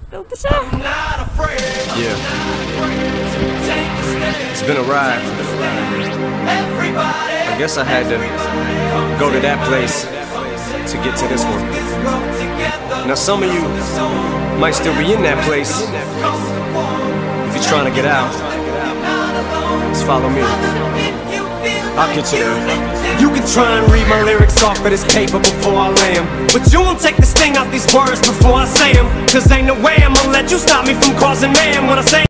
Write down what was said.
Built the show. Yeah. It's been a ride. I guess I had to go to that place to get to this one. Now some of you might still be in that place. If you're trying to get out, just follow me. I'll get you there. You can try and read my lyrics off of this paper before I lay 'em, but you won't take the sting out these words before I say 'em. Cause ain't no way I'm gonna let you stop me from causing mayhem when I say